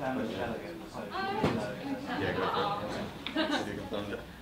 Sam is a delegate, so she can know. Yeah, go for it. See if you can find it.